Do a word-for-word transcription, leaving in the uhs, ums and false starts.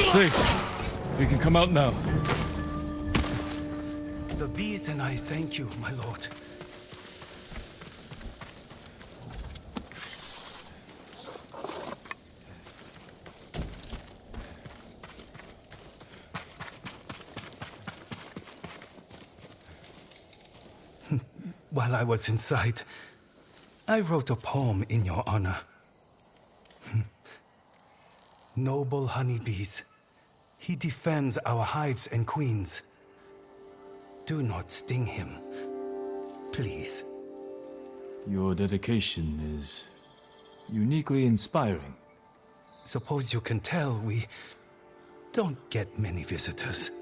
safe. We can come out now. The bees and I thank you, my lord. While I was inside, I wrote a poem in your honor. Noble honeybees, he defends our hives and queens. Do not sting him, please. Your dedication is uniquely inspiring. Suppose you can tell we don't get many visitors.